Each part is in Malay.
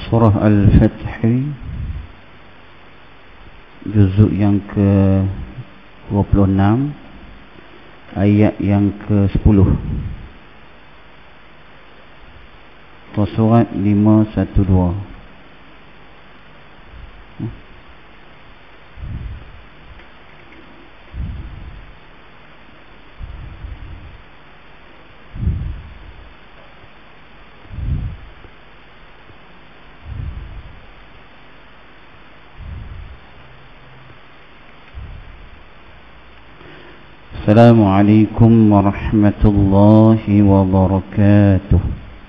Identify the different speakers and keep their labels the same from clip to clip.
Speaker 1: Surah Al-Fath, juzuk yang ke-26, ayat yang ke-10. Surat 512. Assalamualaikum warahmatullahi wabarakatuh.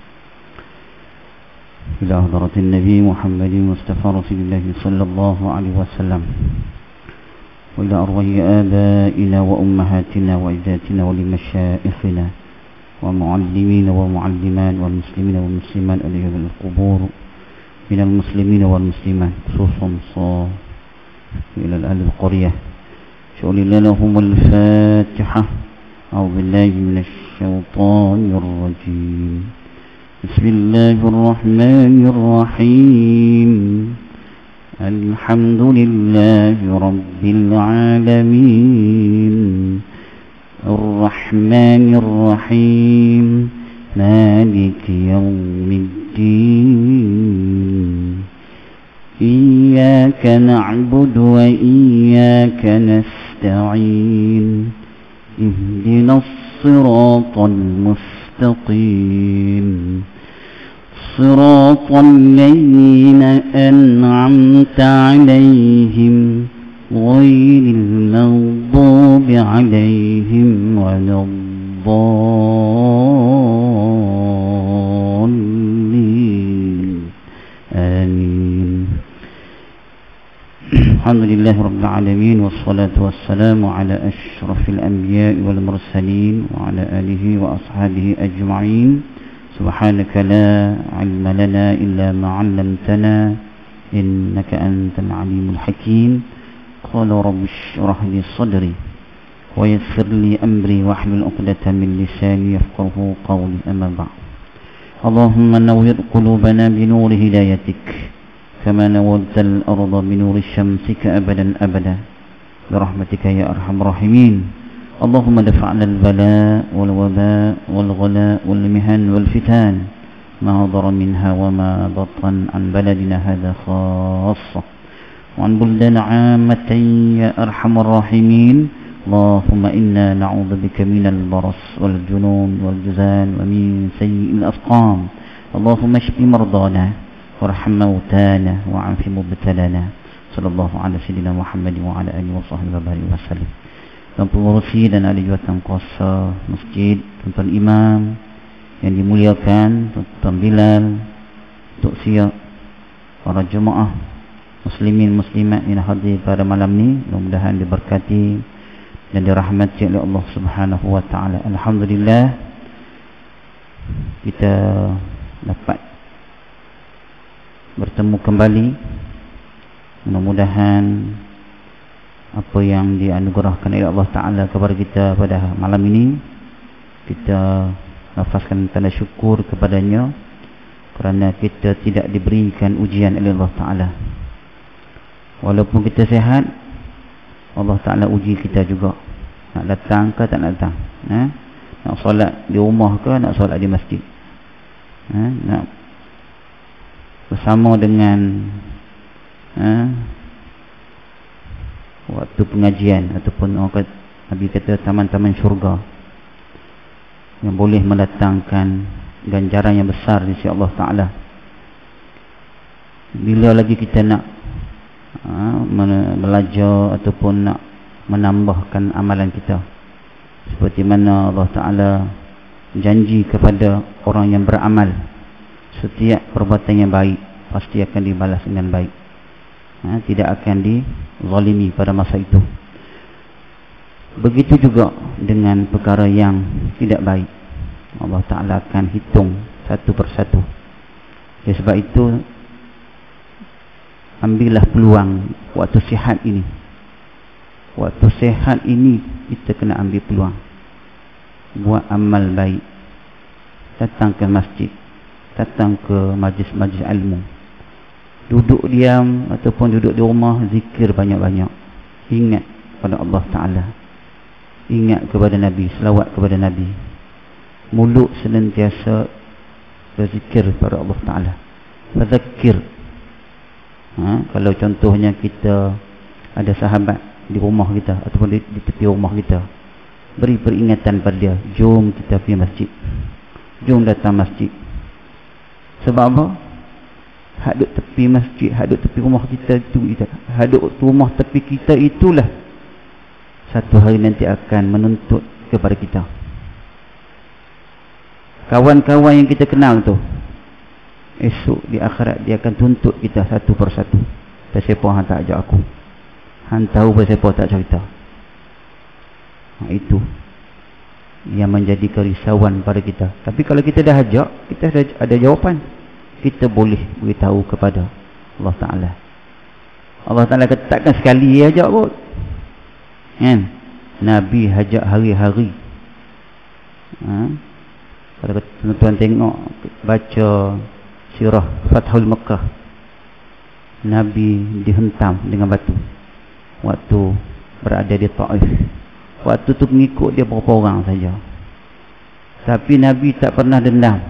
Speaker 1: Ila hadratin Nabi Muhammad Mustafa Rasulullah sallallahu alaihi wasallam. Wa ila arwahi abaina wa ummahatina wa izzatina wa limasyayikhina wa muallimina wa mualliman wal muslimina wal muslimat alaihi wal qubur minal muslimina wal muslimat khususan ila al-qaryah. شغل لهم الفاتحة. أعوذ بالله من الشيطان الرجيم. بسم الله الرحمن الرحيم. الحمد لله رب العالمين الرحمن الرحيم مالك يوم الدين إياك نعبد وإياك نستعين اهدنا الصراط المستقيم صراط الذين أنعمت عليهم غير المغضوب عليهم ولا الضالين آمين. Alhamdulillah Rabbil Alamin. Wassalatu wassalamu ala ashrafil anbiya wal mursalin wa ala alihi wa ashabihi ajma'in. Subhanaka la ilma lana illa ma 'allamtana innaka antal alimul hakim. Qala rabbi shrah li sadri wa yassir li amri wahlul 'uqdatam min lisani yafqahu qawli. Amma ba'd. Allahumma nawwir qulubana bi nuri hidayatik كما نورت الأرض بنور شمسك أبدا أبدا برحمتك يا أرحم الراحمين. اللهم دفع عنا البلاء والوباء والغلاء والمهن والفتان ما ظهر منها وما بطن عن بلدنا هذا خاصة وعن بلدان عامة يا أرحم الراحمين. اللهم إنا نعوذ بك من البرص والجنون والجزان ومن سيء الأسقام. اللهم اشف مرضانا warham mautana wa'afi mubtalana. Sallallahu ala sayyidina Muhammad wa ala alihi wa sahbihi wa barik wasallam. Dan pengurusi dan ahli jawatan kuasa masjid, tuan-tuan imam yang dimuliakan, tuan-tuan Bilal, Tok Siap, para jemaah muslimin muslimat yang hadir pada malam ni, mudah-mudahan diberkati dan dirahmati oleh Allah Subhanahu wa taala. Alhamdulillah kita dapat bertemu kembali. Mudah-mudahan apa yang dianugerahkan oleh Allah Ta'ala kepada kita pada malam ini, kita lafazkan tanda syukur kepadanya kerana kita tidak diberikan ujian oleh Allah Ta'ala. Walaupun kita sihat, Allah Ta'ala uji kita juga. Nak datang ke tak nak datang, nak solat di rumah ke nak solat di masjid, nak bersama dengan waktu pengajian ataupun Nabi kata taman-taman syurga yang boleh mendatangkan ganjaran yang besar di sisi Allah Ta'ala. Bila lagi kita nak belajar ataupun nak menambahkan amalan kita, seperti mana Allah Ta'ala janji kepada orang yang beramal, setiap perbuatan yang baik pasti akan dibalas dengan baik, tidak akan dizalimi pada masa itu. Begitu juga dengan perkara yang tidak baik, Allah Ta'ala akan hitung satu persatu. Sebab itu ambillah peluang waktu sihat ini. Waktu sihat ini kita kena ambil peluang, buat amal baik, datang ke masjid, datang ke majlis-majlis ilmu, duduk diam ataupun duduk di rumah, zikir banyak-banyak, ingat pada Allah Ta'ala, ingat kepada Nabi, selawat kepada Nabi, mulut senantiasa berzikir kepada Allah Ta'ala. Fadzakir. Kalau contohnya kita ada sahabat di rumah kita ataupun di tepi rumah kita, beri peringatan pada dia, jom kita pergi masjid, jom datang masjid. Sebab apa? Hadut tepi masjid, hadut tepi rumah kita itu, hadut rumah tepi kita itulah satu hari nanti akan menuntut kepada kita. Kawan-kawan yang kita kenal tu, esok di akhirat dia akan tuntut kita satu persatu. Siapa hang tak ajak aku, hang tahu siapa tak cerita. Itu yang menjadi kerisauan pada kita. Tapi kalau kita dah ajak, kita dah ada jawapan, kita boleh beritahu kepada Allah Ta'ala. Allah Ta'ala kata takkan sekali ajak kot, kan? Nabi ajak hari-hari. Kalau tuan-tuan tengok, baca sirah Fathul Makkah, Nabi dihentam dengan batu waktu berada di Taif. Waktu tu pengikut dia berapa orang saja, tapi Nabi tak pernah dendam.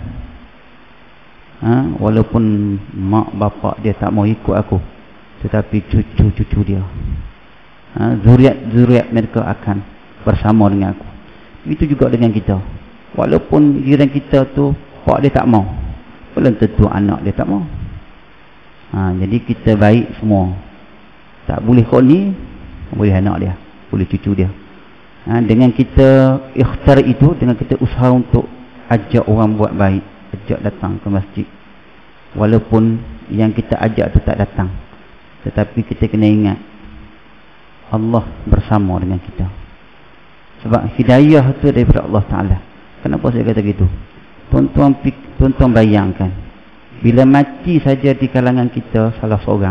Speaker 1: Walaupun mak bapak dia tak mau ikut aku, tetapi cucu-cucu dia, zuriat mereka akan bersama dengan aku. Itu juga dengan kita. Walaupun jiran kita tu pak dia tak mau, belum tentu anak dia tak mau. Jadi kita baik semua. Tak boleh kau ni, boleh anak dia, boleh cucu dia. Dengan kita ikhtiar itu, dengan kita usaha untuk ajak orang buat baik, ajak datang ke masjid, walaupun yang kita ajak tu tak datang, tetapi kita kena ingat Allah bersama dengan kita. Sebab hidayah tu daripada Allah Ta'ala. Kenapa saya kata gitu? Tuan-tuan bayangkan, bila mati saja di kalangan kita salah seorang,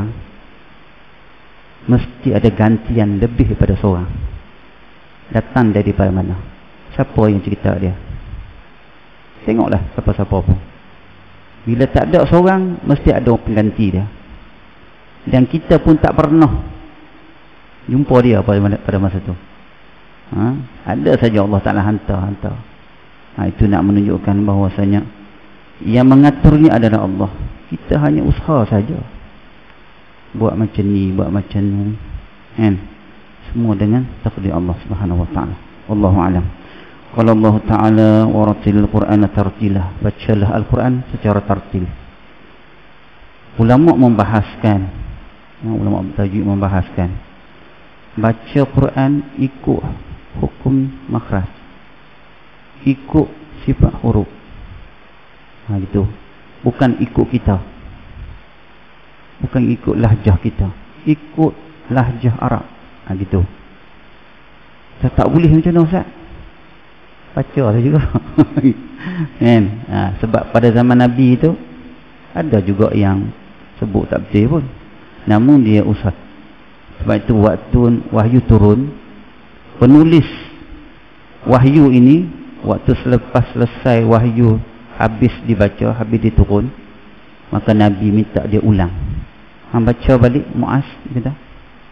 Speaker 1: mesti ada gantian lebih daripada seorang. Datang daripada mana? Siapa yang cerita dia? Tengoklah siapa-siapa pun. Bila tak ada seorang, mesti ada pengganti dia. Dan kita pun tak pernah jumpa dia pada masa tu. Ada saja Allah Ta'ala hantar. Itu nak menunjukkan bahawasanya yang mengatur ni adalah Allah. Kita hanya usaha saja, buat macam ni, buat macam ni, kan? Semua dengan takdir Allah Subhanahu wa Ta'ala. Wallahu a'lam. Qala Allah Ta'ala wa ratilil Qur'ana tartila. Bacalah Al-Quran secara tartil. Ulama membahaskan, ulama tajwid membahaskan, baca Quran ikut hukum makhraj, ikut sifat huruf. Gitu. Bukan ikut kita, bukan ikut lahjah kita, ikut lahjah Arab. Gitu. Saya tak boleh macam mana Ustaz? Baca saya juga. Kan? Sebab pada zaman Nabi itu ada juga yang sebut tak betul pun, namun dia usah. Sebab itu waktu wahyu turun, penulis wahyu ini waktu selepas selesai wahyu, habis dibaca, habis diturun, maka Nabi minta dia ulang. Baca balik Muaz, kata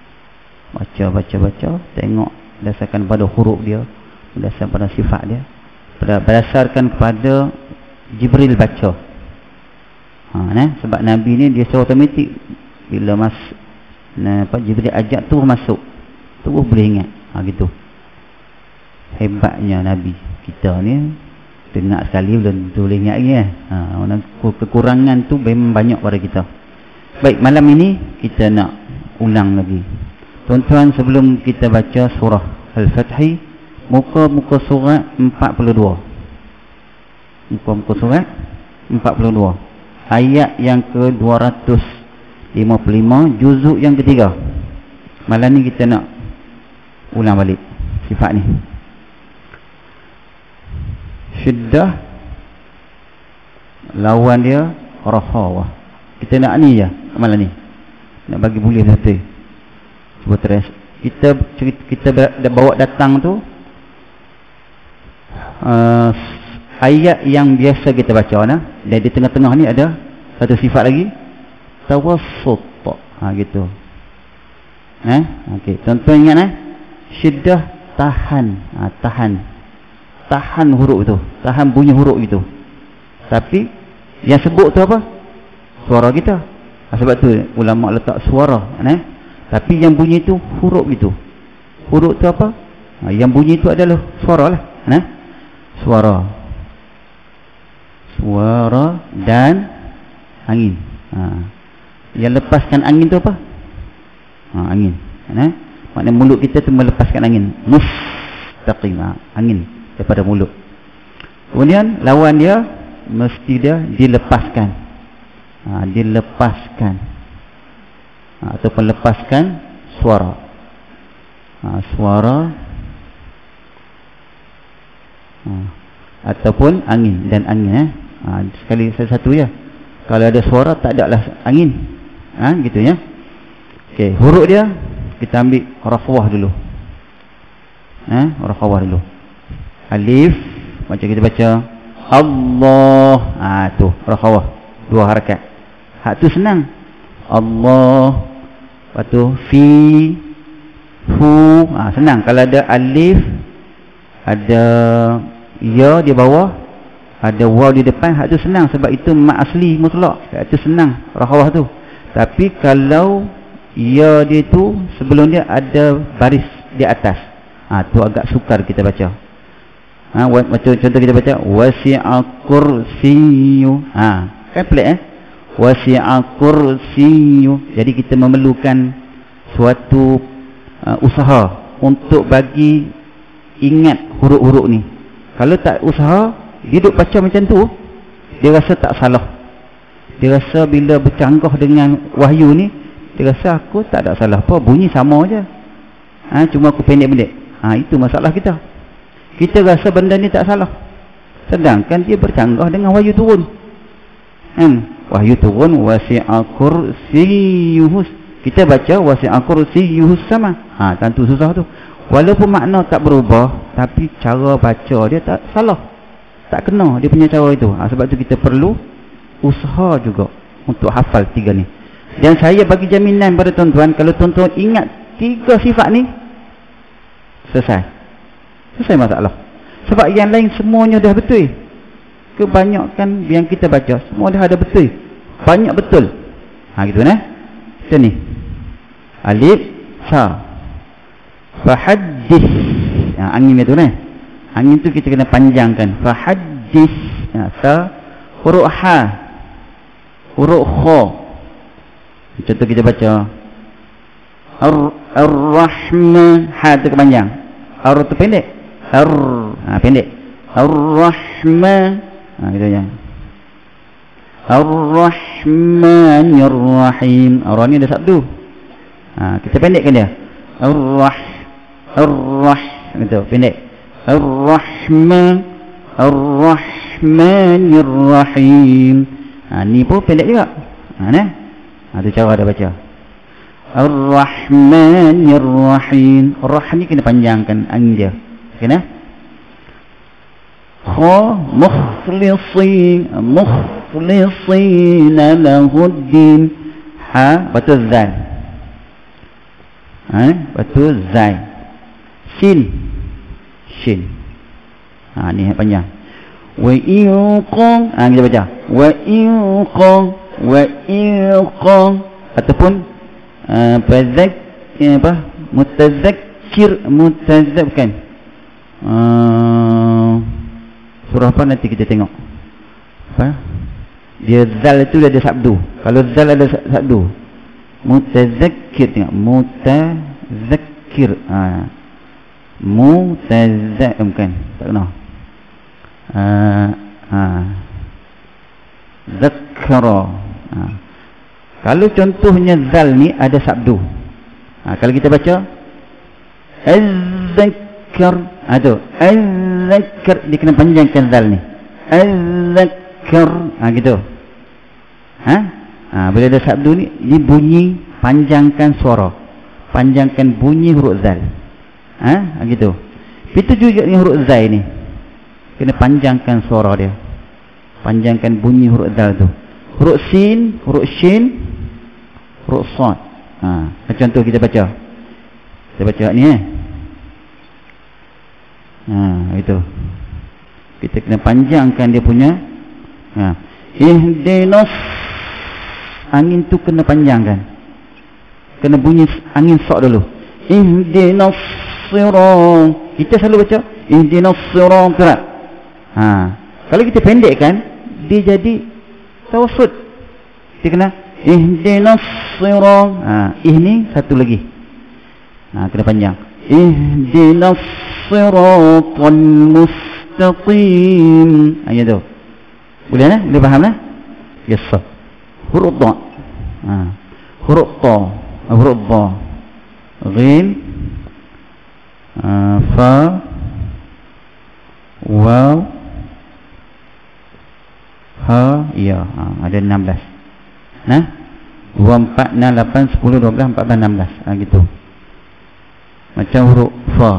Speaker 1: baca, tengok berdasarkan pada huruf dia, berdasarkan pada sifat dia, berdasarkan kepada Jibril baca. Sebab Nabi ni dia secara otomatik, bila Jibril ajak tu masuk, terus boleh ingat. Gitu. Hebatnya Nabi. Kita ni dengar sekali belum boleh ingat lagi. Kekurangan tu memang banyak pada kita. Baik, malam ini kita nak ulang lagi. Tuan-tuan, sebelum kita baca surah Al-Fathi, muka-muka surat 42. Muka-muka surat 42. Ayat yang ke-255, juzuk yang ketiga. Malam ni kita nak ulang balik sifat ni. Syiddah, lawan dia rahawah. Kita nak ni je malam ni, nak bagi boleh betul. Cuba terus kita bawa datang tu ayat yang biasa kita baca, dan di tengah-tengah ni ada satu sifat lagi, tawassut. Gitu. Okey, contoh ingat syiddah tahan. Tahan huruf itu, tahan bunyi huruf itu. Tapi yang sebut tu apa? Suara kita. Sebab tu ulama letak suara, tapi yang bunyi itu huruf itu. Huruf tu apa? Yang bunyi itu adalah suara lah. Suara dan angin. Yang lepaskan angin tu apa? Angin. Maknanya mulut kita tu melepaskan angin. Mustaqim. Angin daripada mulut. Kemudian lawan dia mesti dia dilepaskan. Dilepaskan. Ataupun lepaskan suara. Suara. Ataupun angin. Dan angin. Sekali satu ya. Kalau ada suara tak ada lah angin. Gitu ya. Okey, huruf dia kita ambil rafawah dulu. Rafawah dulu. Alif macam kita baca Allah. Tu rafawah. 2 harakat. Hak tu senang. Allah. Lepas tu fi, hu. Senang. Kalau ada alif, ada ya di bawah, ada waw di depan, hak tu senang sebab itu mat asli mutlak. Hak tu senang rafawah tu. Tapi kalau ya dia tu sebelum dia ada baris di atas, tu agak sukar kita baca. Macam contoh kita baca wasi'a kursiyyu. Kan pelik wasi'a kursiyyu. Jadi kita memerlukan suatu usaha untuk bagi ingat huruf-huruf ni. Kalau tak usaha, dia duduk baca macam tu, dia rasa tak salah. Dia rasa bila bercanggah dengan wahyu ni, dia rasa aku tak ada salah apa, bunyi sama aja. Cuma aku pendek-pendek. Itu masalah kita. Kita rasa benda ni tak salah, sedangkan dia bercanggah dengan wahyu turun. Wahyu turun wasi'a kursiyyuhus. Kita baca wasi'a kursiyyuhus sama. Tentu susah tu. Walaupun makna tak berubah, tapi cara baca dia tak salah. Tak kena dia punya cara itu. Sebab tu kita perlu usaha juga untuk hafal 3 ni. Dan saya bagi jaminan pada tuan-tuan, kalau tuan-tuan ingat 3 sifat ni, selesai masalah. Sebab yang lain semuanya dah betul. Kebanyakan yang kita baca semua dah ada betul. Banyak betul. Gitu Macam ni. Alif, sa. Fahaddis. Angin itu Angin tu kita kena panjangkan. Fahaddis. Sa. Huruf ha. Huruf kha. Contoh kita baca Ar-Rahman. Ha tu kepanjang. Ar tu pendek. Pendek. Ar-Rahman. Gitu ya. Ar-Rahmanir Rahim. Ar ni ada sabdu. Kita pendekkan dia. Gitu, pendek. Ar-Rahman. Ar-Rahmanir Rahim. Ni pun pendek juga. Tu cara dia baca. Ar-Rahmanir Rahim. Ar-Rah ni kena panjangkan angin dia. Kena. Kha mukhlisin lahuddin. Ha betul zal. Betul zal. Sin. Ni panjang. Wa iqam. Kita baca. Wa iqam. Ataupun mutazakkir surah apa nanti kita tengok. Dia zal itu dia ada sabdu. Kalau zal ada sabdu, mutazakkir, tengok mutazakkir. Bukan, tak kena. Zakkara. Kalau contohnya zal ni ada sabdu. Kalau kita baca az-zakkar, tu az-zakkar, dia kena panjangkan zal ni. Az-zakkar, gitu. Bila ada sabdu ni, dia bunyi panjangkan suara, panjangkan bunyi huruf zal. Gitu. Itu juga dengan huruf zai ni, kena panjangkan suara dia, panjangkan bunyi huruf zal tu. Huruf sin, huruf shin, huruf sad. Macam tu kita baca. Kita baca ni itu. Kita kena panjangkan dia punya. Ihdinas, angin tu kena panjangkan. Kena bunyi angin sok dulu. Ihdinas sirat. Kita selalu baca ihdinas sirat. Kalau kita pendekkan, dia jadi tawassut. Kita kena ihdinas sirat. Ni satu lagi. Kena panjang. Ihdinas siratal mustaqim. Ayat tu. Boleh lah? Boleh faham lah? Yes sir. Huruf ta. Huruf ta. Huruf ta. Ghin. Fa. Waw. Ha. Ya. Ada 16. 2, 4, 6, 8, 10, 12, 14, 16. Gitu. Macam huruf fa.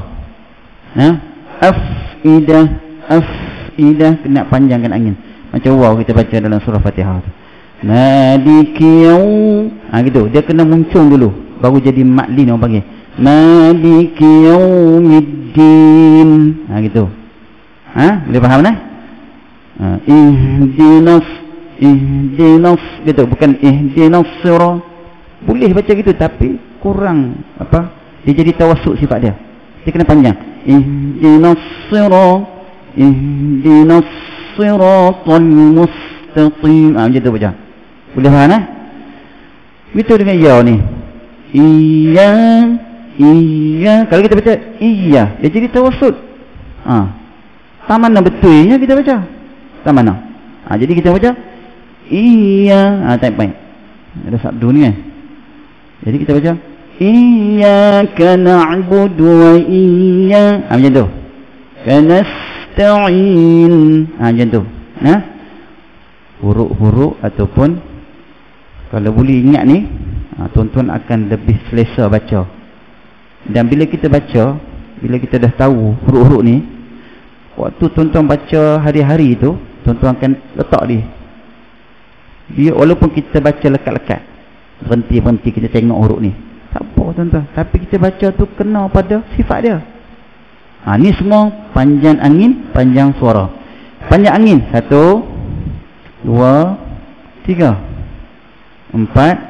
Speaker 1: Afidah. Afidah. Kena panjangkan angin. Macam waw kita baca dalam surah Fatihah tu. Maliki yaum. Gitu. Dia kena muncung dulu. Baru jadi maklin orang panggil. Maliki yaumiddin. Gitu. Boleh faham lah? Ihdinas. Ihdinas. Gitu. Bukan ihdinas surah. Boleh baca gitu. Tapi kurang. Dia jadi tawassuk sifat dia. Dia kena panjang. Ihdinas surah. Ihdinas siratal mustaqim. Macam tu baca. Boleh faham lah? Itu dengan ya ni. Iya. Iya. Kalau kita baca iya, dia jadi tawassut. Tak mana betulnya kita baca. Tak mana. Jadi kita baca iya. Tak baik. Ada sabdu ni kan. Jadi kita baca iyyaka na'budu wa macam tu. Kanasta'in. Macam tu. Huruf-huruf ataupun kalau boleh ingat ni, tuan-tuan akan lebih selesa baca. Dan bila kita baca, bila kita dah tahu huruf-huruf ni, waktu tuan-tuan baca hari-hari tu, tuan-tuan akan letak dia walaupun kita baca lekat-lekat, berhenti-berhenti kita tengok huruf ni, tak apa tuan-tuan, tapi kita baca tu kena pada sifat dia. Ni semua panjang angin, panjang suara. Panjang angin 1, 2, 3, 4, 5, 6, 7,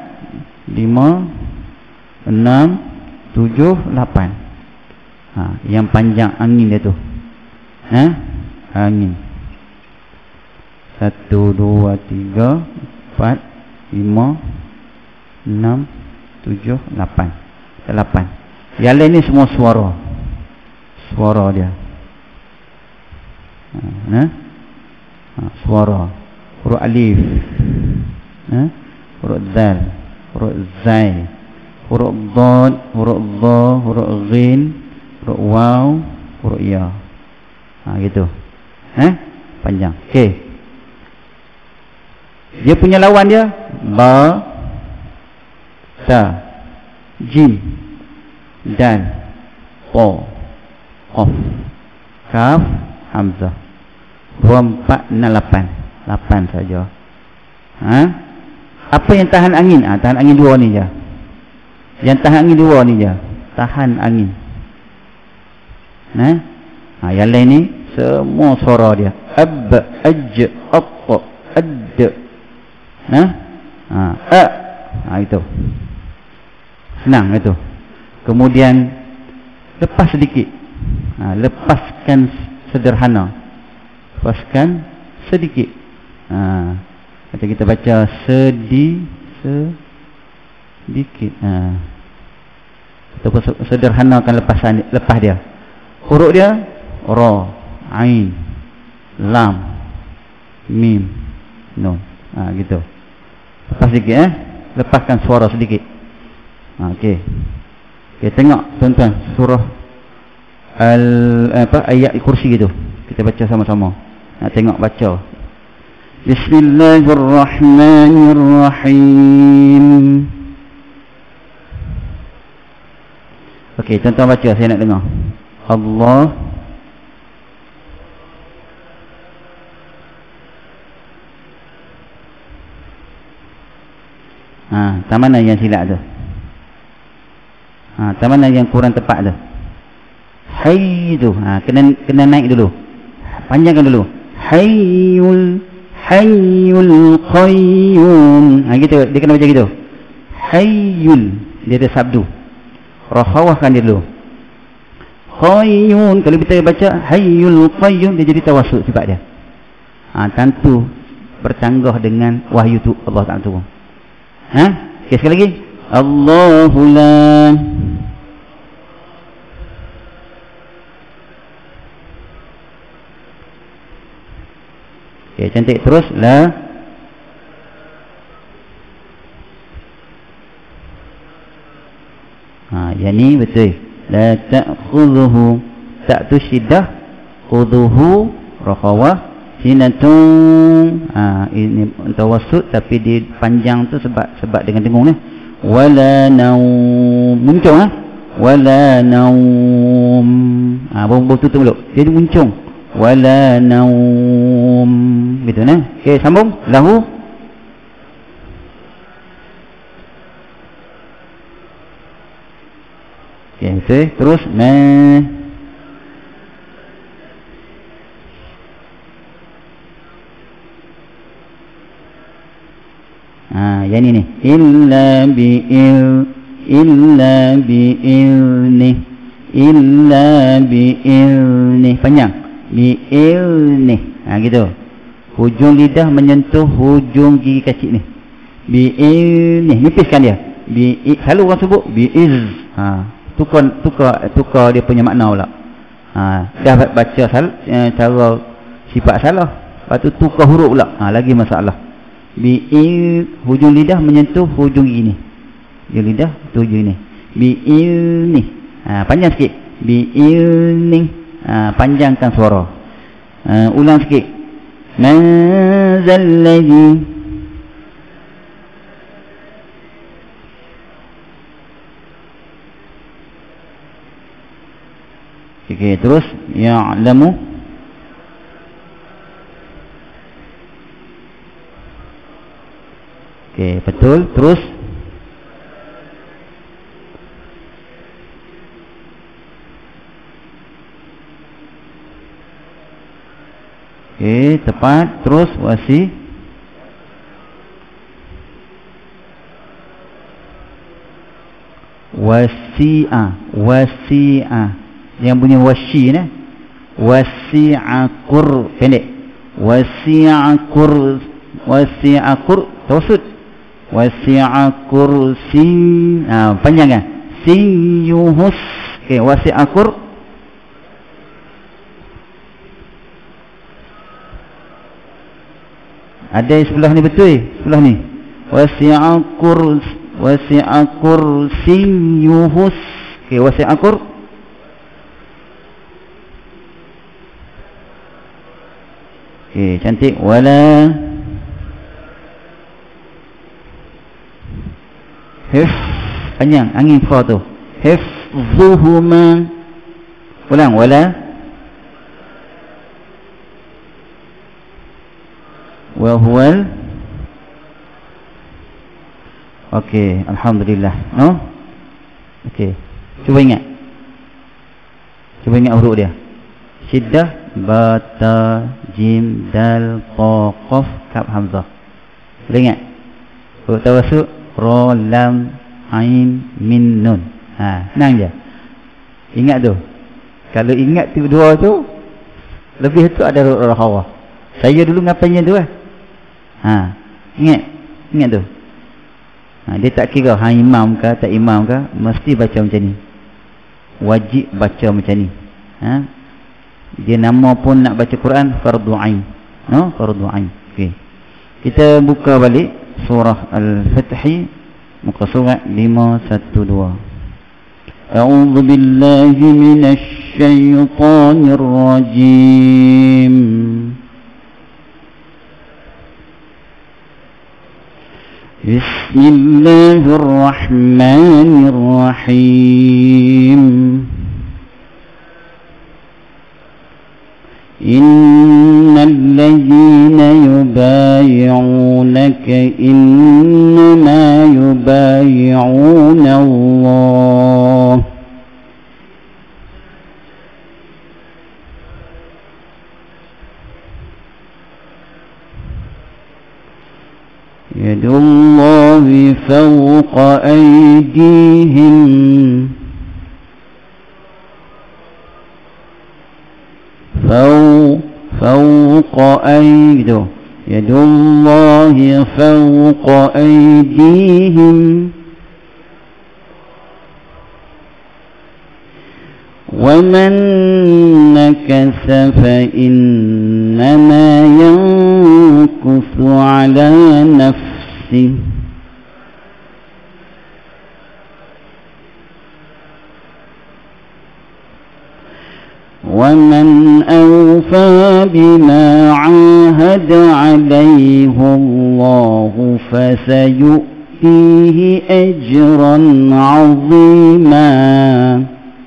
Speaker 1: 8. Yang panjang angin dia tu. Angin 1, 2, 3, 4, 5, 6, 7, 8. 8. Yang lain ni semua suara. Suara dia. Suara. Huruf alif. Huruf dal. Huruf zai. Huruf dad. Huruf dha. Huruf ghin. Huruf waw. Huruf ya. Gitu. Panjang. Okey. Dia punya lawan dia ba, ta, jim, dal, ta, qaf, kaf, hamzah. 2, 4, 6, 8. 8 saja. Apa yang tahan angin? Tahan angin 2 ni je. Yang tahan angin 2 ni je. Tahan angin. Yang lain ni semua suara dia. Ab, aj, at, ad. Itu. Senang itu. Kemudian lepas sedikit. Lepaskan sederhana. Lepaskan sedikit. Macam kita baca sedikit. Ataupun sederhanakan lepas dia. Huruf dia ra, ain, lam, mim, nun. Gitu. Lepas sedikit lepaskan suara sedikit. Okey. Okey, tengok tuan-tuan surah ayat kursi gitu. Kita baca sama-sama. Tengok baca. Bismillahirrahmanirrahim. Okey, tuan-tuan baca, saya nak dengar. Allah Tak mana yang silap tu? Tak mana yang kurang tepat tu? Hayy tu. Kena naik dulu. Panjangkan dulu. Hayyul qayyum. Gitu. Dia kena baca gitu. Hayyul. Dia ada sabdu. Rakhawahkan dia dulu. Qayyum. Kalau kita baca Hayyul qayyum, dia jadi tawassut sifat dia. Tentu bercanggah dengan wahyu tu Allah Ta'ala turun. Okay, sekali lagi. Allahu la. Okay, cantik. Terus la. Yang ni betul. La ta'khudhuhu. Tak tu syiddah. Khudhuhu rakhawah. Sinatun. Ini tawassut tapi di panjang tu sebab dengan dengung ni. Wala naum. Muncung wala naum. Bau tutup dulu. Dia muncung. Wala naum. Gitu nah. Okey, sambung. Lahu. Okey, betul. Terus yang ini illa bi'ilni panjang bi'ilni gitu. Hujung lidah menyentuh hujung gigi kecil ni. Bi'ilni, nipiskan dia. Selalu orang sebut bi'iz. Tukar dia punya makna pula. Dah baca cara sifat salah, lepas tu tukar huruf pula. Lagi masalah. Hujung lidah menyentuh hujung gigi ni. Hujung lidah tu hujung ni. Bi'ilni. Panjang sikit. Bi'ilni. Panjangkan suara. Ulang sikit. Manzalladhi. Okey, terus ya'lamu. Okey, betul. Terus okey, tepat. Terus wasi'a. Yang bunyi wasyi ni. Wasi'a kur pendek. Wasi'a kur tawassut. Wasi'a kursi. Panjang kan? Siyuhus. Okey, wasi'a kur. Ada sebelah ni betul. Sebelah ni. Wasi'a kursiyuhus. Okey, wasi'a kur. Okey, cantik. Wala panjang angin fa tu. Hifzuhuma. Ulang. Wala wa huwal. Okey, alhamdulillah. Okey, cuba ingat huruf dia. Syiddah, ba, ta, jim, dal, qa, qaf, kaf, hamzah. Boleh ingat? Huruf tawassut ra, lam, ain, min, nun. Senang je. Ingat tu. Kalau ingat tu dua tu, lebih tu ada huruf rakhawah. Saya dulu ngapainya tu Ingat tu. Dia tak kira imam ke tak imam ke, mesti baca macam ni. Wajib baca macam ni. Dia nama pun nak baca Quran fardu ain. Fardu ain. Okey. Kita buka balik surah Al-Fath, muka surat 512. A'udzu billahi minasy syaithanir rajim. Bismillahirrahmanirrahim. Innal ladzina yubayyi'unaka innama يطيعون الله يد الله فوق أيديهم فوق أيده يد الله فوق أيديهم ومن نكث فإنما ينكث على نفسه ومن أوفى بما عاهد عليه الله فسيؤتيه أجرا عظيما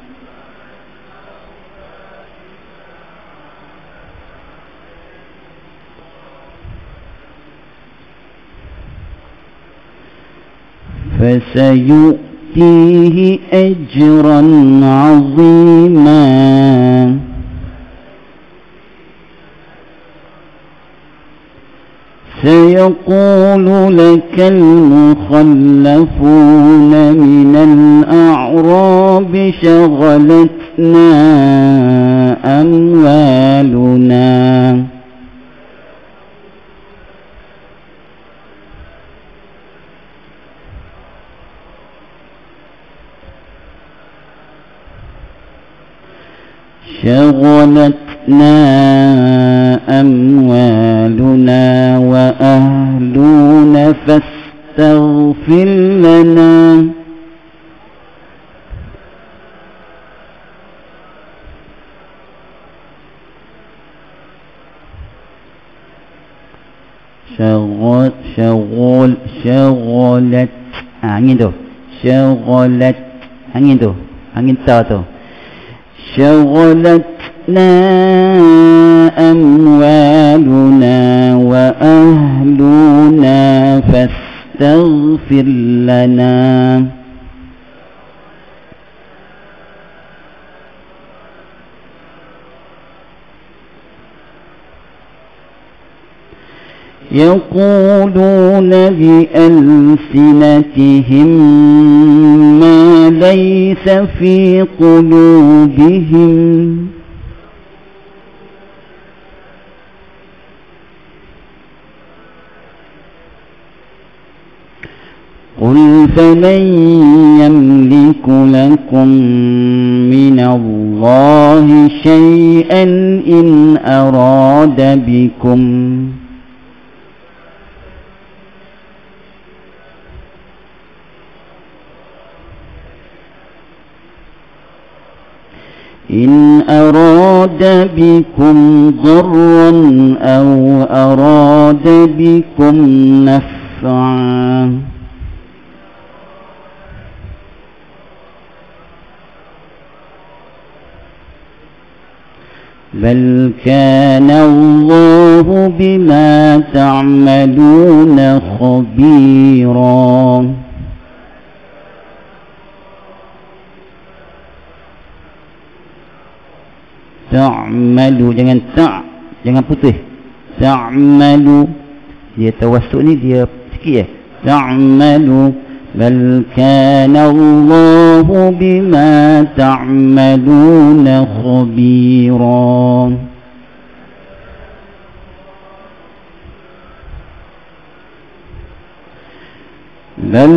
Speaker 1: فسيؤتيه أجرا عظيما سيقول لك المخلفون من الأعراب شغلتنا أموالنا أموالنا وأهلنا فاستغفر لنا شغلت angin tu شغلت angin tu angin ta tu شغلتنا أموالنا وأهلنا فاستغفر لنا يقولون بألسنتهم ما ليس في قلوبهم قل فمن يملك لكم من الله شيئا إن أراد بكم ضرا أو أراد بكم نفعا بل كان الله بما تعملون خبيرا ta'malu jangan jangan putih ta'malu dia tawassuk ni dia sikit ta'malu bal kana Allahu bima ta'maluna khabira bal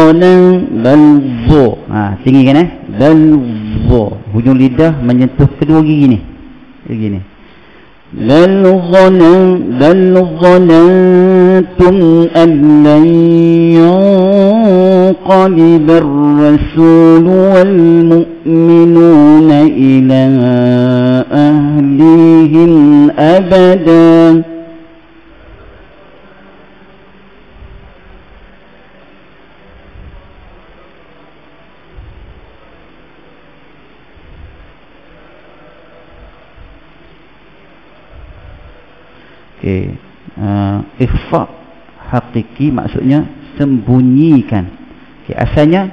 Speaker 1: dhu tinggi kan bal dhu hujung lidah menyentuh kedua gigi ni begini bal dhanantum an lan yanqaliba ar-rasul wal mu'minuna ila ahlihim abadan ikhfa hakiki maksudnya sembunyikan Okay, asalnya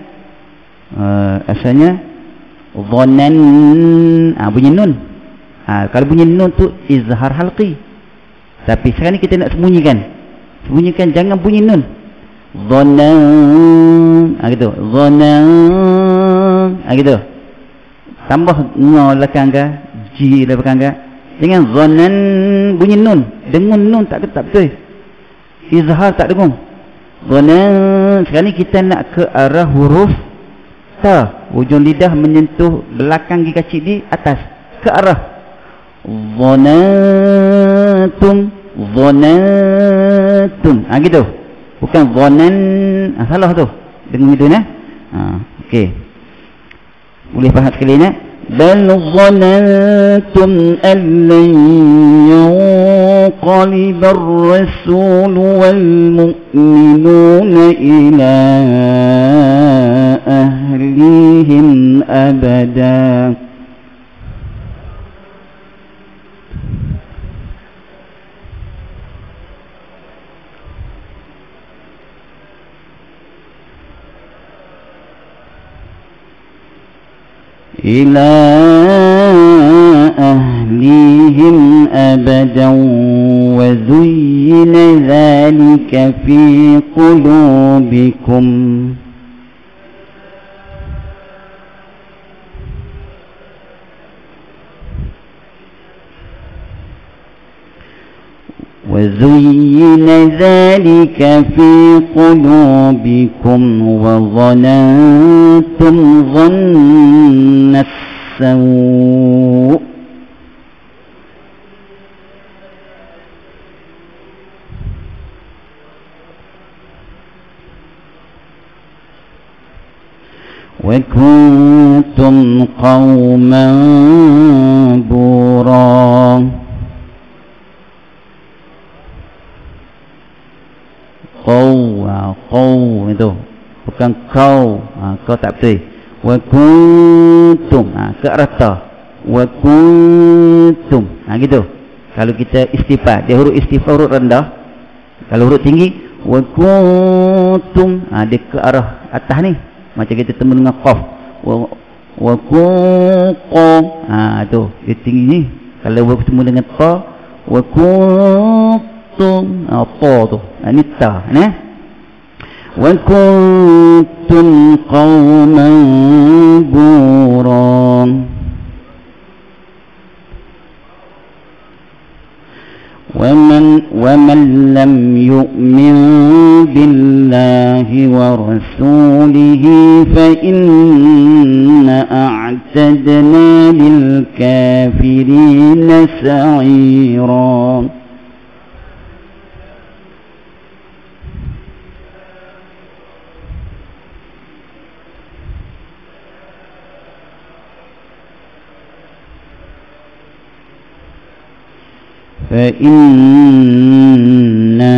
Speaker 1: dhanan, bunyi nun. Kalau bunyi nun tu izhar halqi. Tapi sekarang ni kita nak sembunyikan, jangan bunyi nun. Dhanan, gitu. Dhanan, gitu. Tambah nga belakang ke, ji belakang ke. Jangan dhanan bunyi nun. Dengung nun tak betul. Izhar tak dengung. Dhanan, sekarang ni kita nak ke arah huruf ta. Ujung lidah menyentuh belakang gigi kecil di atas. Ke arah. Dhanatum. Gitu. Bukan dhanan. Salah tu. Dengung itu nah. Okey. Boleh faham sekali nak? Bal dhanantum an lan yanqaliba ar-rasul wal mu'minuna ila ahlihim abada. إلى أهليهم أبدا وزين ذلك في قلوبكم وزين ذلك في قلوبكم وظننتم ظن السوء وكنتم قوما بورا. Qaw itu bukan kau, kau tak betul. Wa kuntum, ke arah ta. Wa kuntum, gitu. Kalau kita istifal, dia huruf istifal huruf rendah. Kalau huruf tinggi, wa kuntum, dia ke arah atas ni. Macam kita temu dengan qaf. Wa kunqam, tu dia tinggi ni. Kalau bertemu dengan ta, wa kuntum, ta tu. Ini ta, nah. Wa kuntum qauman buran. ومن لم يؤمن بالله ورسوله فإن أعتدنا للكافرين سعيرا. فإنا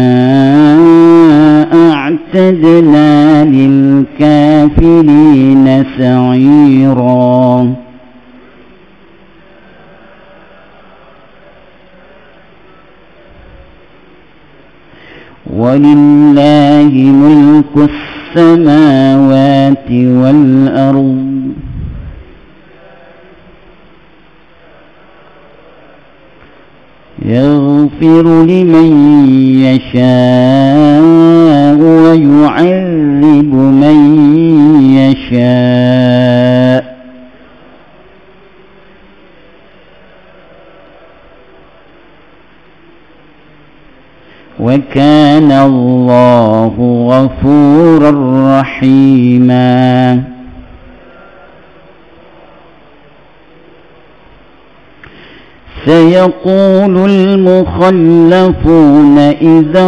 Speaker 1: أعتدنا للكافرين سعيرا. ولله ملك السماوات والأرض يغفر لمن يشاء ويعذب من يشاء وكان الله غفورا رحيما. سيقول المخلفون إذا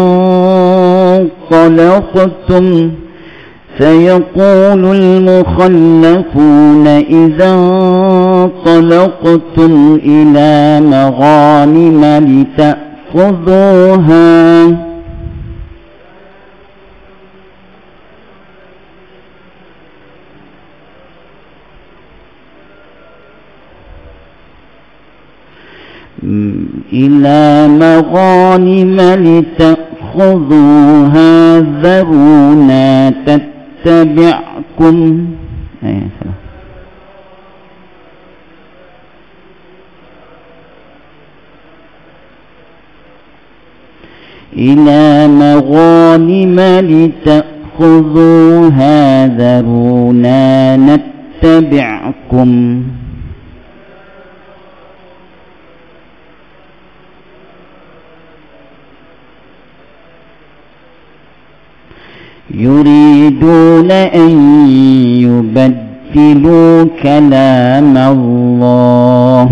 Speaker 1: انطلقتم إلى مغانم لتأخذوها ذرونا nattabi'kum. Salah. Ila maghanim lita'khudhuha dharuna nattabi'kum. يريدون أن يبدلوا كلام الله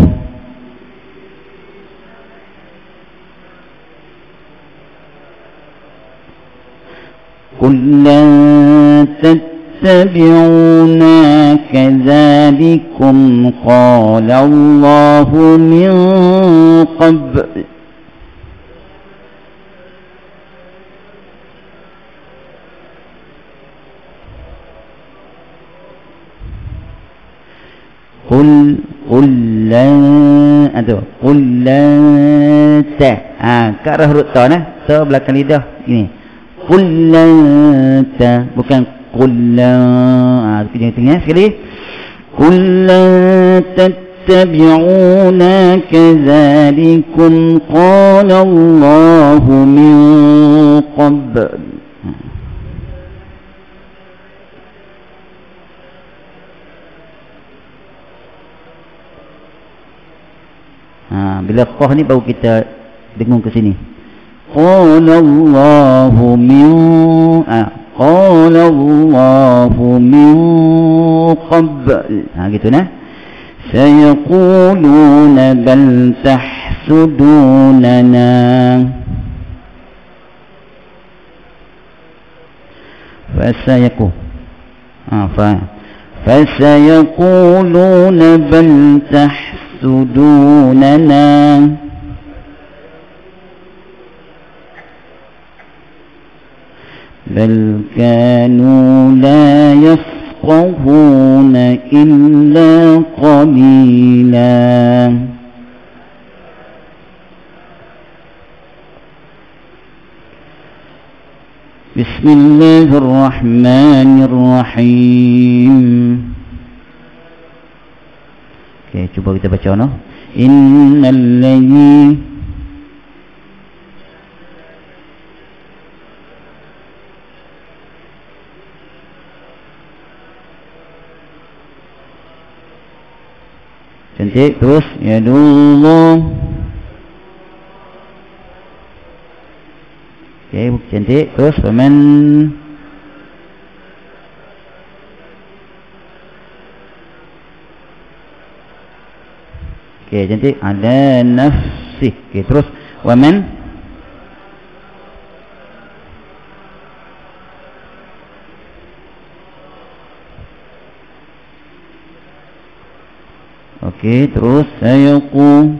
Speaker 1: قل لن تتبعونا كذلكم قال الله من قبل قل لن ta ke arah huruf ta nah, ta belakang lidah ini. Qul lan ta, bukan qul lan, tengah sekali. Qul lan tattabi'una kadzalikum qala Allahu min qabl. Bila qah ni baru kita dengung ke sini. Qala Allahu min qabl. Gitu nah. Sayaquluna bal tahsudunana. Fasayaquluna bal tahsudunana. بل كانوا لا يفقهون إلا قليلا. بسم الله الرحمن الرحيم. Okay, cuba kita baca no. Innal ladzi cantik. Terus yadullah. Okey, cantik. Terus faman. Okey, cantik. Ala nafsi. Okey, terus waman. Okey, terus sayaqu.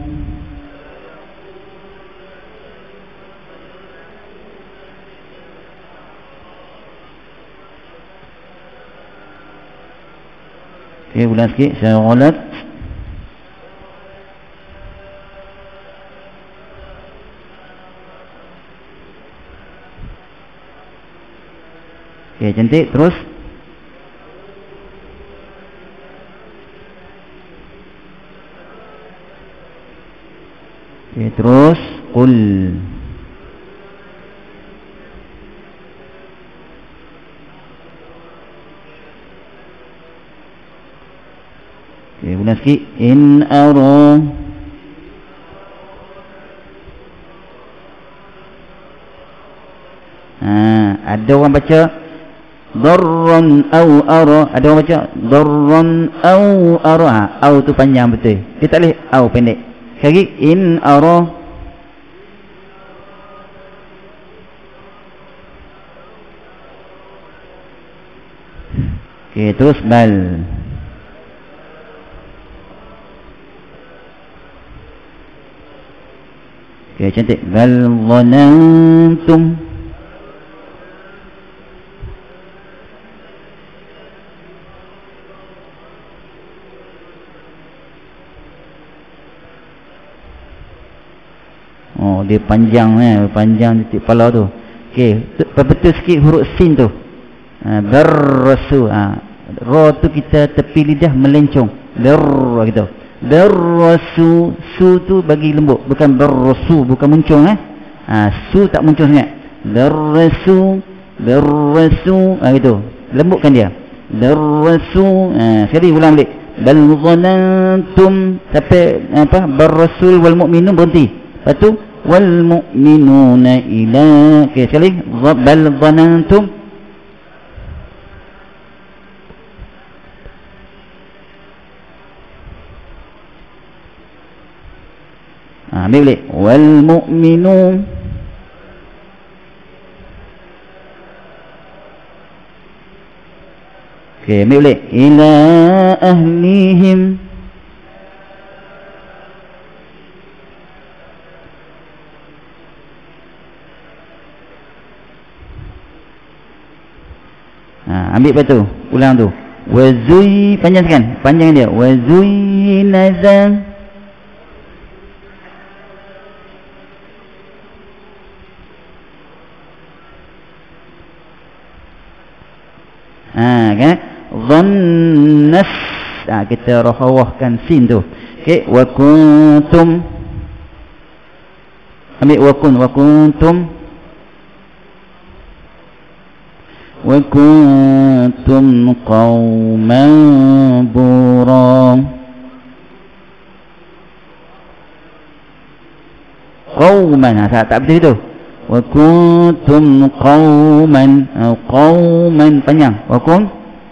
Speaker 1: Okey, ulang sikit. Syaghalat. Okey, cantik. Terus terus qul. Ulang sikit. In ara. Ada orang baca darran au ara. Ada orang baca darran au ara. Au tu panjang betul. Dia tak boleh au pendek. Sekali in ara. Okey, terus bal. Okey, cantik. Bal dhanantum. Dia panjang panjang titik kepala tu. Okey, betul sikit huruf sin tu. Berrasu. Ra tu kita tepi lidah melencong. Gitu. Berrasu. Su tu bagi lembut, bukan berrasu, bukan muncung su tak muncung sangat. Berrasu. Gitu. Lembutkan dia. Berrasu. Sekali ulang balik. Bal dhanantum, sampai berrasul wal mu'minun berhenti. Lepas tu wal mu'minuna ila. Okey, sekali. Bal dhanantum. Ambil balik. Wal mu'minun. Okey, ambil balik. Ila ahlihim. Ambil lepas tu. Ulang tu. Wazui, panjangkan. Panjang dia. Wazui nazam. Kan? Dhannas. Kita rahawahkan sin tu. Okey, wa kuntum. Ambil wa kuntum. Wa kuntum qauman buram. Qauman, tak betul itu. Wa kuntum qauman. Qauman panjang. Wa kun.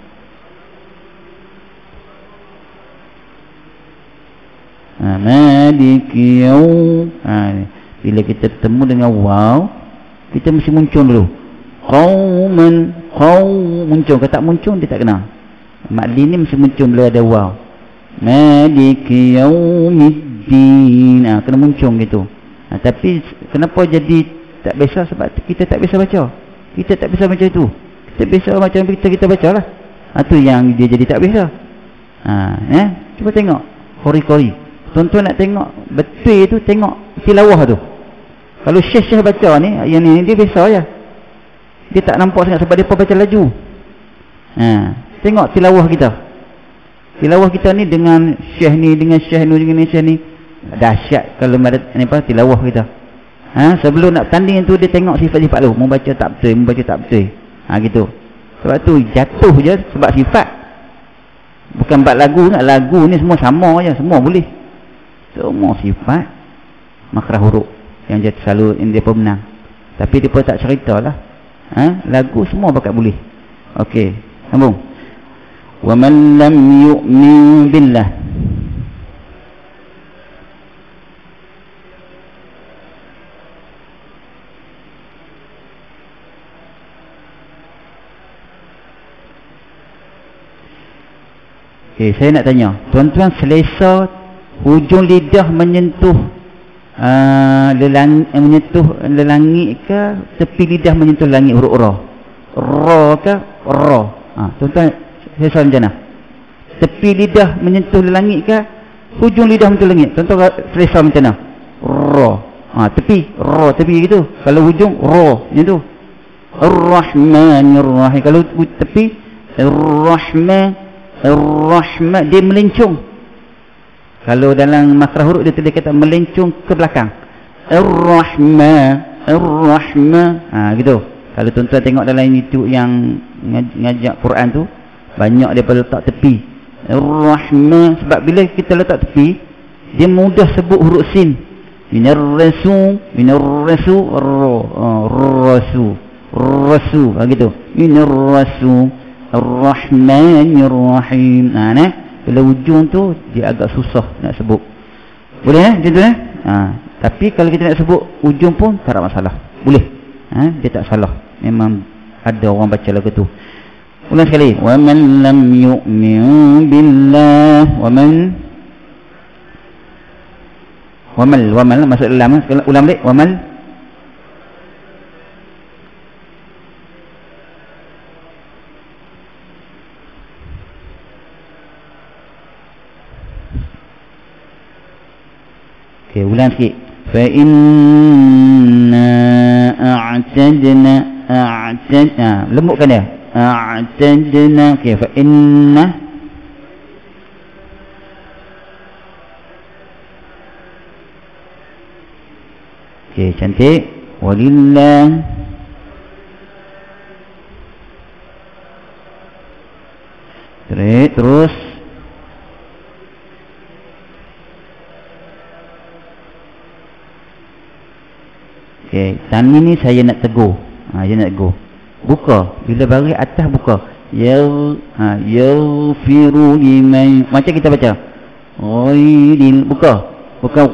Speaker 1: Maliki yaum. Bila kita bertemu dengan waw, kita mesti muncul dulu. Qauman. Muncul. Kalau tak muncul, dia tak kena. Makli ni mesti muncul bila ada waw. Maliki yaumiddin. Kena muncul gitu. Tapi kenapa jadi tak biasa? Sebab kita tak biasa baca. Kita tak biasa baca itu. Kita biasa macam kita baca lah. Tu yang dia jadi tak biasa. Cuba tengok kori-kori. Tuan-tuan nak tengok betul tu, tengok tilawah tu. Kalau syekh baca ni, yang ni dia biasa je. Dia tak nampak sangat sebab dia baca laju. Tengok tilawah kita. Tilawah kita ni dengan syekh ni, dengan syekh ni dahsyat kalau ada tilawah kita. Sebelum nak tanding tu dia tengok sifat-sifat tu, membaca tak betul, gitu. Sebab tu jatuh je sebab sifat. Bukan bab lagu nak, lagu ni semua sama je, semua boleh. Semua sifat makrah huruf yang dia selalu dia pemenang. Tapi dia pun tak ceritalah. Lagu semua bakat boleh. Okey, sambung. Wa man lam yu'min billah. Okey, saya nak tanya, tuan-tuan selesa hujung lidah menyentuh menyentuh langit ke, tepi lidah menyentuh langit huruf ra? Ra ke ra? Tuan-tuan selesa macam mana? Tepi lidah menyentuh langit ke, hujung lidah menyentuh langit? Tuan-tuan selesa macam mana? Ra. Tepi, ra tepi gitu. Kalau hujung ra macam tu. Ar-Rahmanir-Rahim. Kalau tepi Ar-Rahman, Ar-Rahman dia melencong. Kalau dalam makrah huruf dia tulis kata melencong ke belakang. Ar-Rahman, Ar-Rahman. Gitu. Kalau tuan-tuan tengok dalam YouTube yang ngajak Quran tu, banyak dia letak tepi. Ar-Rahman, sebab bila kita letak tepi, dia mudah sebut huruf sin. Minar rasul, rasul, rasul. Gitu. Minar rasul, Ar-Rahmanir-Rahim. Bila ujung tu dia agak susah nak sebut. Boleh macam tu tapi kalau kita nak sebut ujung pun tak ada masalah. Boleh. Dia tak salah. Memang ada orang baca lagu tu. Ulang sekali. Wa man lam yu'min billah wa man masuk dalam. Ulang balik. Wa man. Okey, ulang sikit. Fa inna a'tadna lembutkan dia. a'tadna. Okey, fa inna. Okey, cantik. Walillah. Terus. Okey, tani ni saya nak tegur. Saya nak tegur. Buka. Bila baris atas buka. Yaghfiru liman. Macam kita baca. Ghairil. Buka. Bukan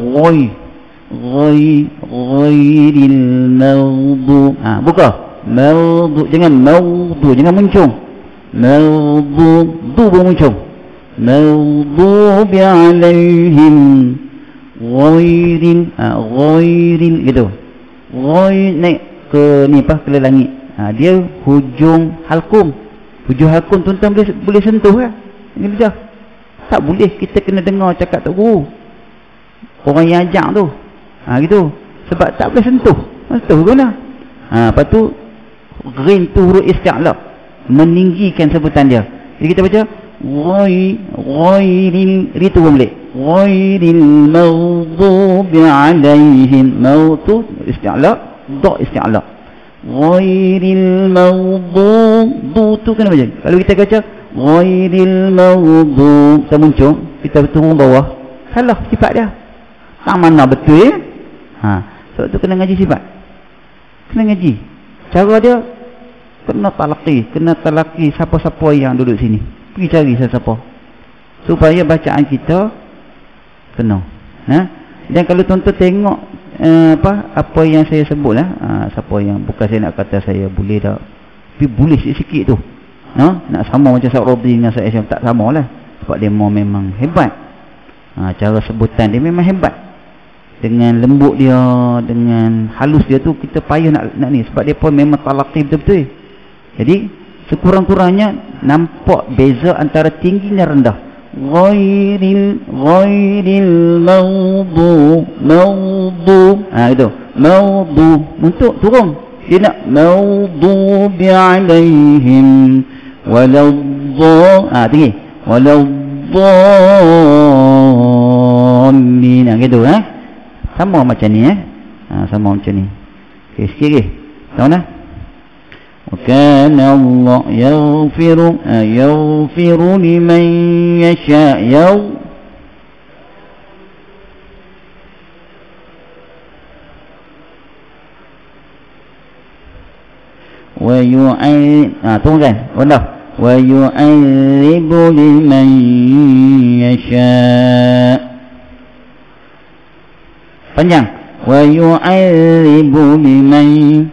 Speaker 1: ghairil maghdu. Buka. Maghdu. Jangan maghdu. Jangan muncung. Maghdu. Du muncung. Maghdubi alaihim. Ghairil. Ghairil gitu. Ghair naik ke ni apa, ke langit. Dia hujung halkum. Hujung halkum tuan-tuan boleh sentuh kan? Ini lidah. Tak boleh kita kena dengar cakap tok guru. Orang yang ajak tu. Gitu. Sebab tak boleh sentuh. Sentuh ke mana? Lepas tu ghain tu huruf isti'la. Meninggikan sebutan dia. Jadi kita baca ghairil, itu pun boleh. Ghairil maghdubi alaihim. Maghdu isti'la, dha isti'la. Ghairil maghdu tu kena baca. Kalau kita baca ghairil maghdu, kita muncul, kita turun bawah, salah sifat dia. Tak mana betul ya? Sebab tu kena ngaji sifat. Kena ngaji. Cara dia kena talaki siapa-siapa yang duduk sini. Pergi cari siapa. Supaya bacaan kita kena. Dan kalau tuan-tuan tengok apa yang saya sebut lah, siapa yang, bukan saya nak kata saya boleh tak, tapi boleh sikit-sikit tu, nak sama macam Sa'ad Radhi dengan Sa'ad Isyam, tak sama lah, sebab dia memang hebat. Cara sebutan dia memang hebat, dengan lembut dia, dengan halus dia tu kita payah nak ni, sebab dia pun memang talaqi betul-betul. Jadi sekurang-kurangnya nampak beza antara tinggi dan rendah. Ghairil maghdu itu maghdu untuk turun, dia nak maghdubi alaihim waladhdha, tinggi waladhdallin, gitu sama macam ni sama macam ni. Okey, sikit lagi tahu nah. وكان الله يغفر لمن يشاء tunggu kan ويعذب لمن يشاء, panjang, ويعذب لمن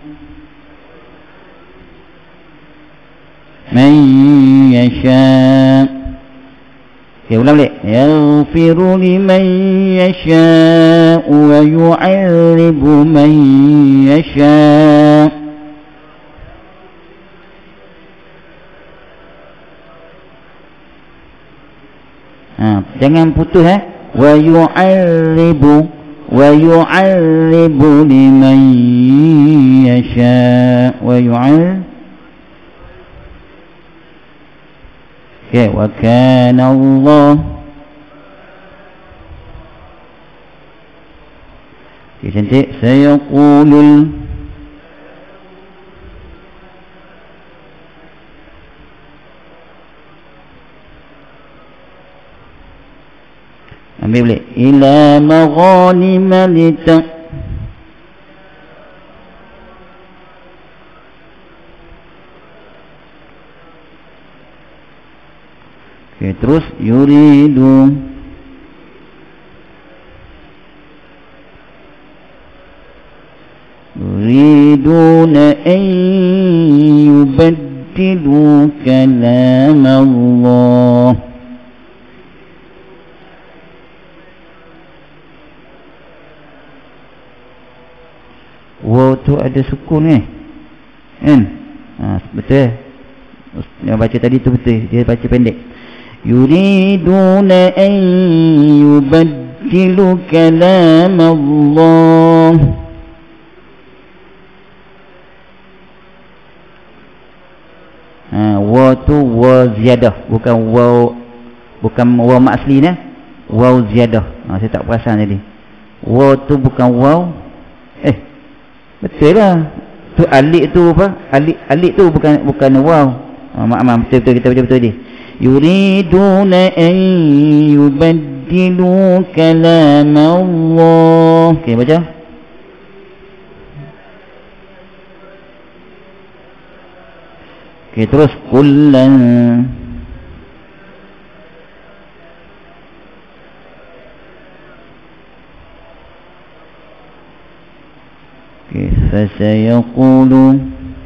Speaker 1: yasha. Okay, ulang balik. Yaghfiru liman yasha wa yu'adzibu man yasha. Jangan putus wa yu'adzibu liman yasha wa yu'adzibu. Okay, wa kana Allah. Okay, cantik. Sayaqulul ambil boleh. Ila maghanima lita. Okay, terus yuriduna an yubaddilu kalam Allah. Wow, tu ada sukun kan? Betul. Yang baca tadi tu betul, dia baca pendek. Yuriduna an yubaddilu kalam Allah. Waw tu waw ziyadah, bukan waw mak asli ni, waw ziyadah. Saya tak perasan tadi. Waw tu bukan waw. Betul lah. Tu alik tu apa? Alik tu bukan waw. Maaf, betul kita baca betul tadi. Yuriduna an yubaddilu kalam Allah. Okey, baca. Okey, terus kullan. Okey, fasayaqulu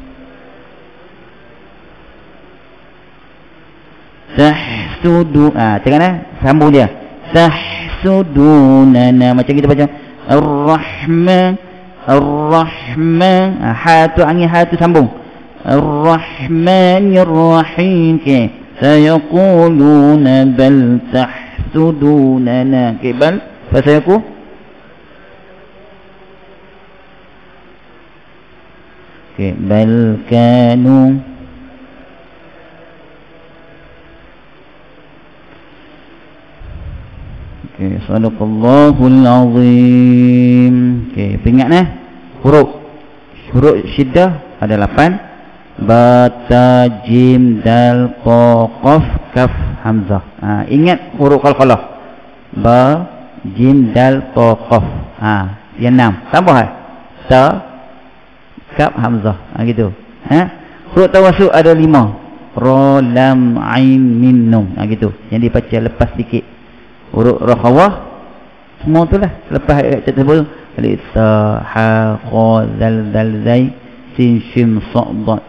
Speaker 1: tahsudu. Tengok sambung dia. Tahsudunana, macam kita baca Ar-Rahman, Ar-Rahman. Ha tu angin, ha tu sambung. Ar-Rahmanir Rahim. Okey, sayaquluna bal tahsudunana. Okey, bal fasayaqulu. Okey, bal kanu. Okey, sadaqallahul azim. Okey, ingat huruf syiddah ada 8. Ba, ta, jim, dal, qa, qaf, kaf, hamzah. Ingat huruf qalqalah. Ba, jim, dal, qa, qaf. Yang 6. Tambah ta, kaf, hamzah. Gitu. Huruf tawassul ada 5. Ra, lam, ain, mim, nun. Gitu. Yang dibaca lepas sikit. Huruf rakhawah semua tu lah. Lepas tersebut alif, ta, ha, qa, zal, dal, zai, sin, shim, sa, dad.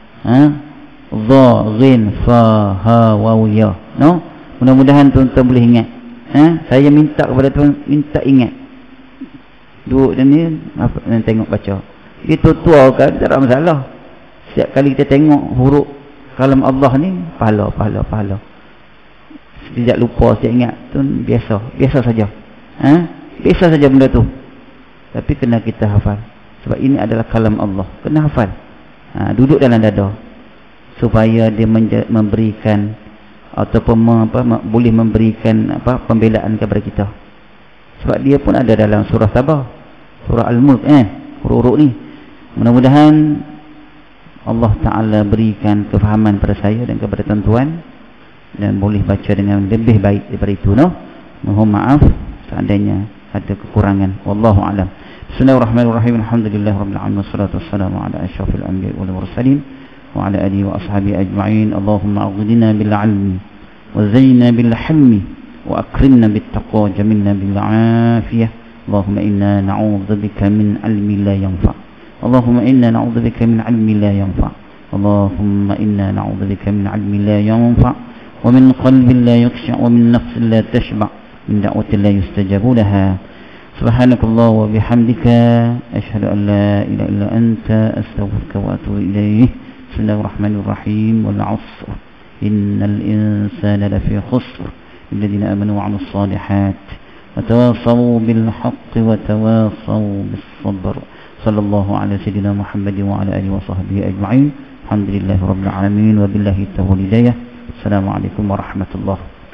Speaker 1: Dha, ghin, fa, ha, waw, ya. No? Mudah-mudahan tuan-tuan boleh ingat. Saya minta kepada tuan, minta ingat. Duduk dan ni dan tengok baca. Itu tua kan, tak ada masalah. Setiap kali kita tengok huruf kalam Allah ni, pahala. Sejak lupa, sejak ingat tu biasa saja. Biasa saja benda tu. Tapi kena kita hafal. Sebab ini adalah kalam Allah. Kena hafal. Duduk dalam dada supaya dia memberikan ataupun boleh memberikan pembelaan kepada kita. Sebab dia pun ada dalam surah Sabah, surah Al-Mulk, huruf-huruf ni. Mudah-mudahan Allah Ta'ala berikan kefahaman pada saya dan kepada tuan-tuan, dan boleh baca dengan lebih baik daripada itu. Mohon maaf seandainya ada kekurangan. Wallahu a'lam. Bismillahirrahmanirrahim. Alhamdulillahirabbil alamin, wassalatu wassalamu ala asyrafil anbiya'i wal mursalin wa ala alihi wa ashabihi ajma'in. Allahumma aghdina bil 'ilmi wa zayyina bil hilmi wa akrimna bit taqwa, jamilna bil 'afiyah. Allahumma inna na'udzubika min 'ilmin la yanfa'. Allahumma inna na'udzubika min 'ilmin la yanfa'. Allahumma inna na'udzubika min 'ilmin la yanfa' wa min qalbin la yakhsha' wa min nafsin la tashba' min da'watin la yustajabu laha. Subhanakallah wa bihamdika asyhadu an la ilaha illa anta astaghfiruka wa atubu ilaik. Bismillahirrahmanirrahim. Wal 'asr innal insana lafi khusr alladhina amanu wa 'amilus solihat wa tawassaw bil haqqi wa tawassaw bis sabr. Sallallahu ala sayyidina Muhammad wa ala alihi wa sahbihi ajma'in. Alhamdulillahirabbil alamin wa billahi tawfiq hidayah. Assalamualaikum warahmatullahi